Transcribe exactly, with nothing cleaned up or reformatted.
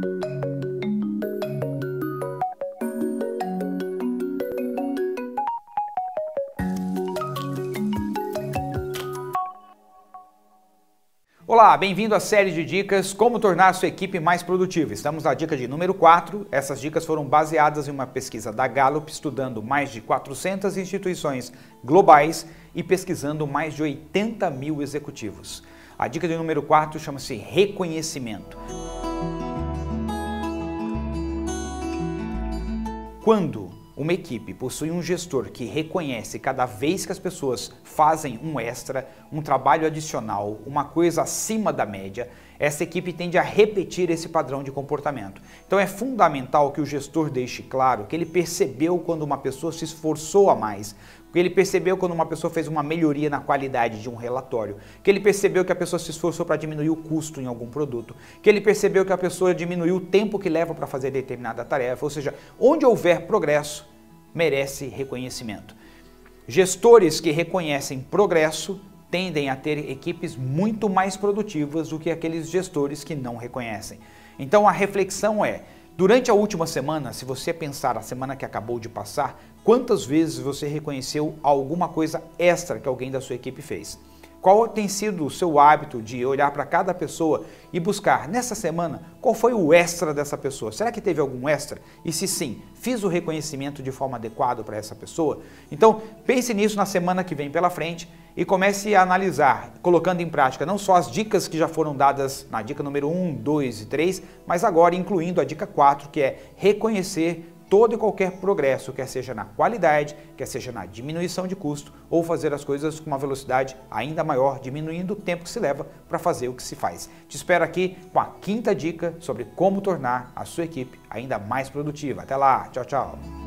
Olá, bem-vindo à série de dicas Como tornar a sua equipe mais produtiva. Estamos na dica de número quatro. Essas dicas foram baseadas em uma pesquisa da Gallup, estudando mais de quatrocentas instituições globais e pesquisando mais de oitenta mil executivos. A dica de número quatro chama-se reconhecimento. Quando uma equipe possui um gestor que reconhece cada vez que as pessoas fazem um extra, um trabalho adicional, uma coisa acima da média, essa equipe tende a repetir esse padrão de comportamento. Então é fundamental que o gestor deixe claro que ele percebeu quando uma pessoa se esforçou a mais, que ele percebeu quando uma pessoa fez uma melhoria na qualidade de um relatório, que ele percebeu que a pessoa se esforçou para diminuir o custo em algum produto, que ele percebeu que a pessoa diminuiu o tempo que leva para fazer determinada tarefa, ou seja, onde houver progresso, merece reconhecimento. Gestores que reconhecem progresso tendem a ter equipes muito mais produtivas do que aqueles gestores que não reconhecem. Então a reflexão é, durante a última semana, se você pensar a semana que acabou de passar, quantas vezes você reconheceu alguma coisa extra que alguém da sua equipe fez? Qual tem sido o seu hábito de olhar para cada pessoa e buscar, nessa semana, qual foi o extra dessa pessoa? Será que teve algum extra? E se sim, fiz o reconhecimento de forma adequada para essa pessoa? Então, pense nisso na semana que vem pela frente e comece a analisar, colocando em prática não só as dicas que já foram dadas na dica número um, dois e três, mas agora incluindo a dica quatro, que é reconhecer todo e qualquer progresso, quer seja na qualidade, quer seja na diminuição de custo ou fazer as coisas com uma velocidade ainda maior, diminuindo o tempo que se leva para fazer o que se faz. Te espero aqui com a quinta dica sobre como tornar a sua equipe ainda mais produtiva. Até lá, tchau, tchau!